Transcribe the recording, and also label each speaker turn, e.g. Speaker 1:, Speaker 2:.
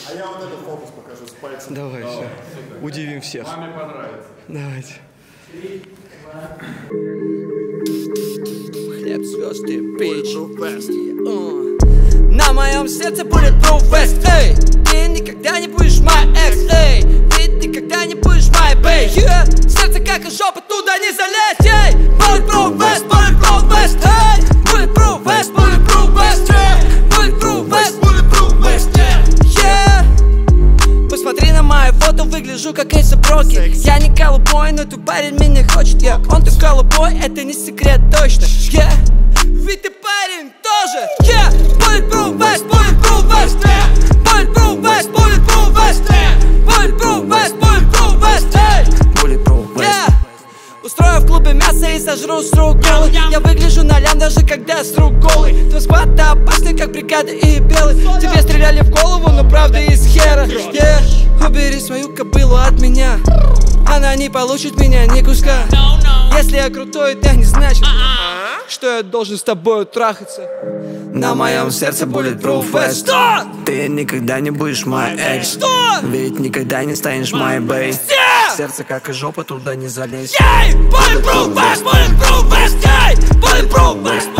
Speaker 1: А я вот этот фокус покажу с пальцем.
Speaker 2: Давай, все. Удивим всех.
Speaker 3: Маме понравится.
Speaker 2: Давайте.
Speaker 4: Хлеб, звезды, бич. На моем сердце bulletproof vest, эй. Ты никогда не будешь мой экс, эй. Ты никогда не будешь моей бэй, yeah. Сердце как и жопа, туда не залезть, эй. Bulletproof vest, эй. Bulletproof vest, эй. Bulletproof vest, yeah. Посмотри на мои фото, выгляжу как Эйса Броки. Я не колобой, но твой парень меня хочет, yeah. Он ты колобой, это не секрет точно, yeah. Ведь ты парень тоже, yeah. Bulletproof vest, yeah. Bulletproof vest, yeah. Bulletproof vest, эй.
Speaker 2: Bulletproof vest.
Speaker 4: Yeah. Устрою в клубе мясо и сожру с рук голый. Я выгляжу на лям, даже когда с рук голый. Твой склад опасный, как бригада и белый. Тебе стреляли в голову, но правда из хера, yeah. Убери свою кобылу от меня, она не получит меня ни куска. Если я крутой, это не значит, что я должен с тобой трахаться.
Speaker 2: На моем сердце bulletproof vest.
Speaker 4: Что?
Speaker 2: Ты никогда не будешь моей экс.
Speaker 4: Что?
Speaker 2: Ведь никогда не станешь моей бэй.
Speaker 4: Все!
Speaker 2: Сердце как и жопа, туда не залезть.
Speaker 4: Bulletproof vest, эй! Bulletproof vest,